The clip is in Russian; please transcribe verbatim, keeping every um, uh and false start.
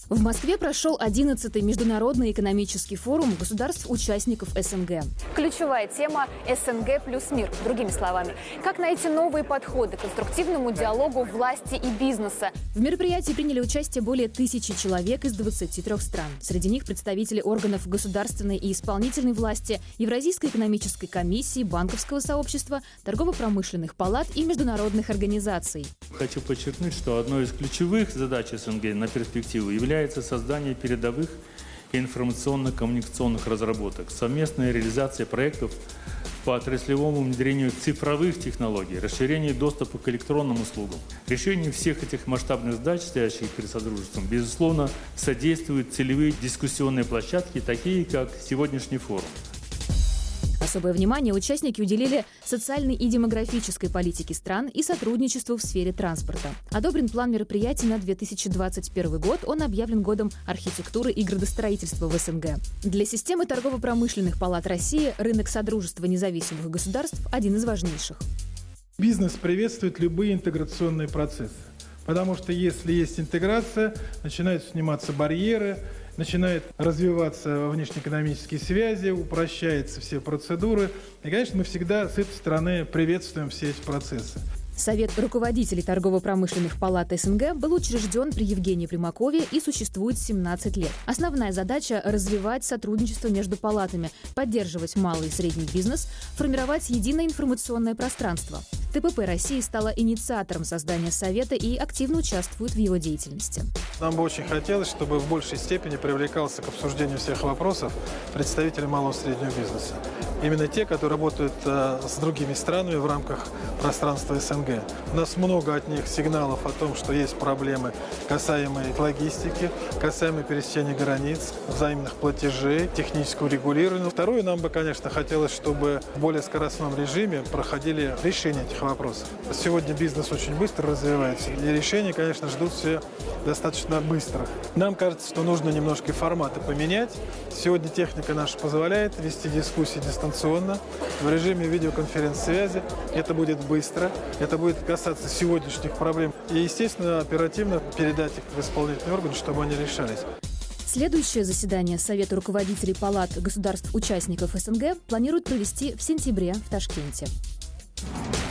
В Москве прошел одиннадцатый международный экономический форум государств-участников СНГ. Ключевая тема СНГ плюс мир. Другими словами, как найти новые подходы к конструктивному диалогу власти и бизнеса. В мероприятии приняли участие более тысячи человек из двадцати трёх стран. Среди них представители органов государственной и исполнительной власти, Евразийской экономической комиссии, банковского сообщества, торгово-промышленных палат и международных организаций. Хочу подчеркнуть, что одной из ключевых задач СНГ на перспективу является создание передовых информационно-коммуникационных разработок, совместная реализация проектов по отраслевому внедрению цифровых технологий, расширению доступа к электронным услугам. Решению всех этих масштабных задач, стоящих перед Содружеством, безусловно, содействуют целевые дискуссионные площадки, такие как сегодняшний форум. Особое внимание участники уделили социальной и демографической политике стран и сотрудничеству в сфере транспорта. Одобрен план мероприятий на две тысячи двадцать первый год, он объявлен годом архитектуры и градостроительства в СНГ. Для системы торгово-промышленных палат России рынок Содружества независимых государств – один из важнейших. Бизнес приветствует любые интеграционные процессы, потому что если есть интеграция, начинают сниматься барьеры, начинают развиваться внешнеэкономические связи, упрощаются все процедуры. И, конечно, мы всегда с этой стороны приветствуем все эти процессы. Совет руководителей торгово-промышленных палат СНГ был учрежден при Евгении Примакове и существует семнадцать лет. Основная задача – развивать сотрудничество между палатами, поддерживать малый и средний бизнес, формировать единое информационное пространство. ТПП России стала инициатором создания Совета и активно участвует в его деятельности. Нам бы очень хотелось, чтобы в большей степени привлекался к обсуждению всех вопросов представители малого и среднего бизнеса. Именно те, которые работают э, с другими странами в рамках пространства СНГ. У нас много от них сигналов о том, что есть проблемы, касаемые логистики, касаемые пересечения границ, взаимных платежей, технического регулирования. Второе, нам бы, конечно, хотелось, чтобы в более скоростном режиме проходили решения этих вопросов. Сегодня бизнес очень быстро развивается, и решения, конечно, ждут все достаточно быстро. Нам кажется, что нужно немножко и форматы поменять. Сегодня техника наша позволяет вести дискуссии дистанционно в режиме видеоконференц-связи. Это будет быстро, это будет касаться сегодняшних проблем. И, естественно, оперативно передать их в исполнительный орган, чтобы они решались. Следующее заседание Совета руководителей палат государств-участников СНГ планируют провести в сентябре в Ташкенте.